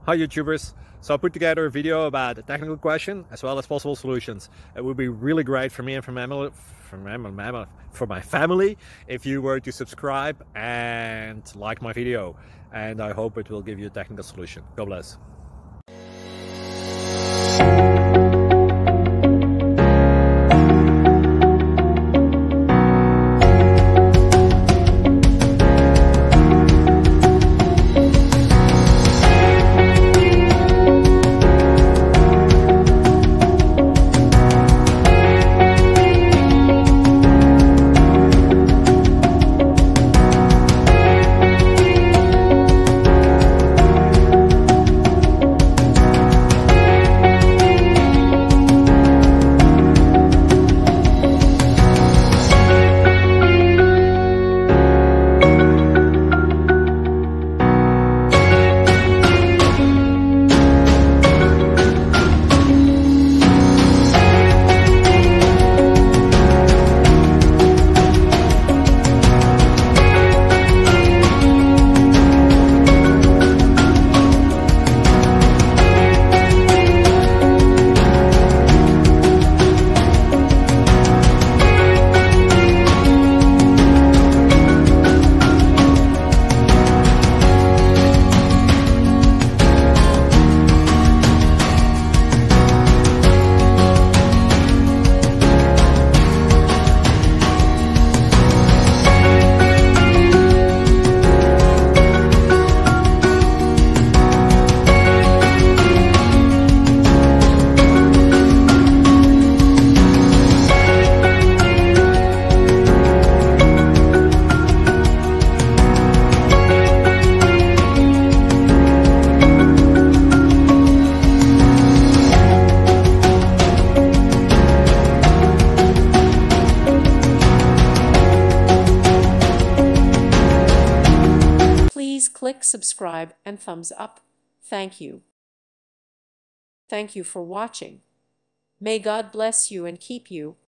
Hi YouTubers! So I put together a video about a technical question as well as possible solutions. It would be really great for me and for my family if you were to subscribe and like my video, and I hope it will give you a technical solution. God bless. Please click subscribe and thumbs up. Thank you. Thank you for watching. May God bless you and keep you.